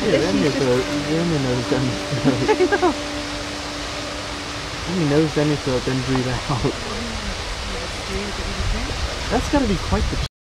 Yeah, then your throat. Then your nose down your throat. Then your nose down your throat, then breathe out. That's gotta be quite the